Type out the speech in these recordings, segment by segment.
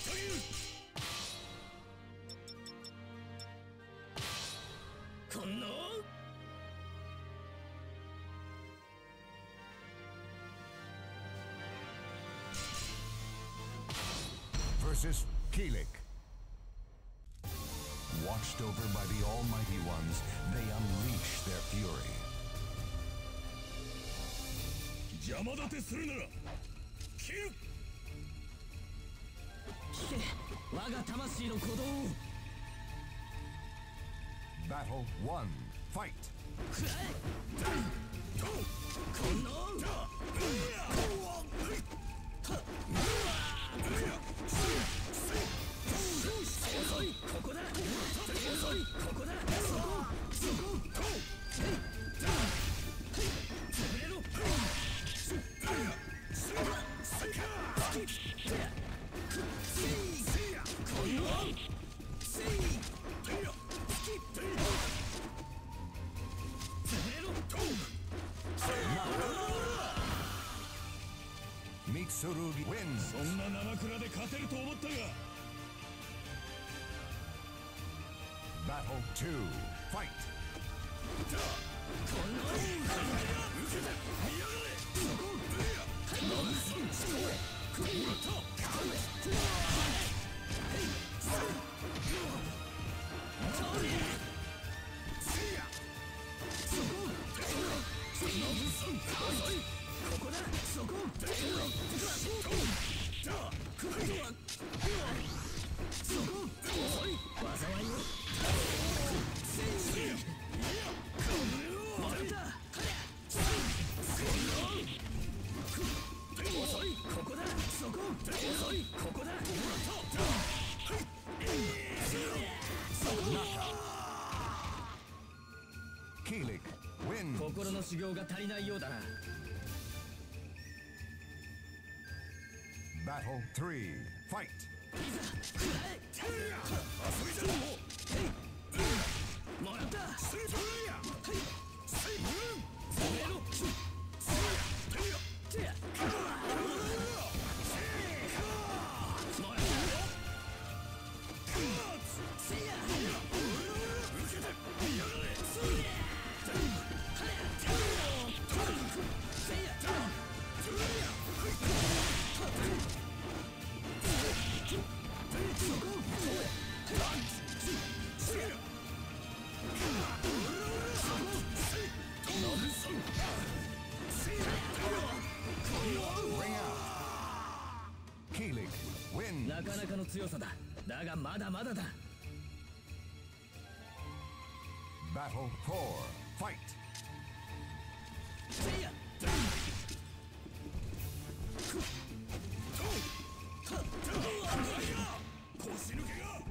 こんな versus Kilik. Watched over by the Almighty Ones, they unleash their fury. 邪魔立てするなら切る。聞け、我が魂の鼓動を。 Battle 1, fight! 遅い、ここだ。遅い、ここだ。そこ、そこ。潰れろ。 Mitsurugi wins. そんな生倉で勝てると思ったが。 Battle 2, fight! ここだ、そこ。災いを。遅い、ここだ。そこ。遅い、ここだ。 Kilik wins. 心の修行が足りないようだな。 Battle 3, fight! もらった。 Kilik wins. なかなかの強さだ。だがまだまだだ。 Battle 4, fight! 腰抜けが。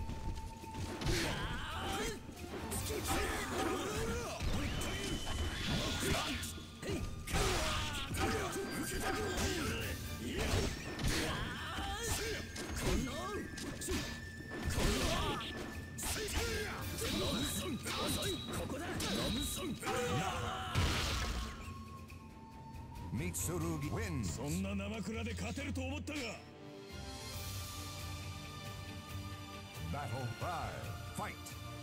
Mitsurugi wins. そんな生倉で勝てると思ったが。 Battle 5, fight!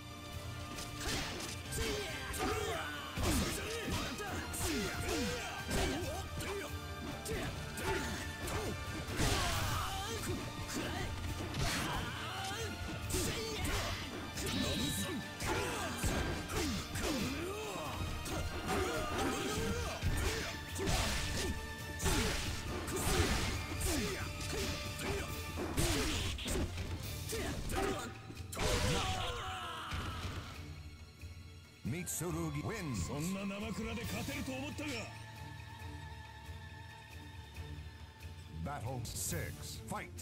Mitsurugi wins. そんな生倉で勝てると思ったが。 Battle 6, fight!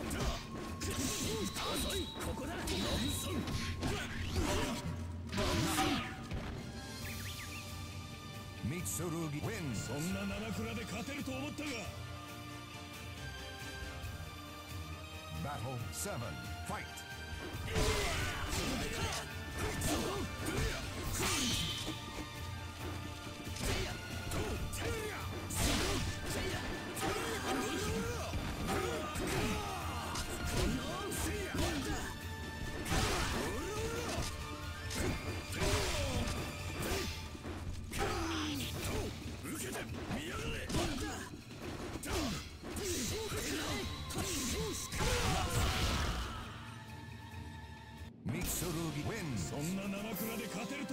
ここだ。 Mitsurugi wins. そんな生倉で勝てると思ったが Battle 7. Fight. Mitsurugi wins. そんな生倉で勝てる